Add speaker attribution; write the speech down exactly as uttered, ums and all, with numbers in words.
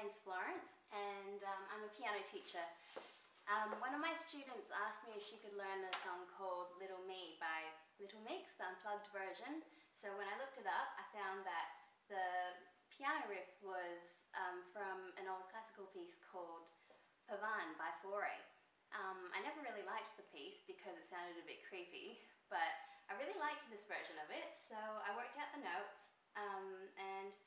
Speaker 1: name's Florence and um, I'm a piano teacher. Um, one of my students asked me if she could learn a song called Little Me by Little Mix, the unplugged version. So when I looked it up, I found that the piano riff was um, from an old classical piece called Pavan by Fauré. Um, I never really liked the piece because it sounded a bit creepy, but I really liked this version of it, so I worked out the notes um, and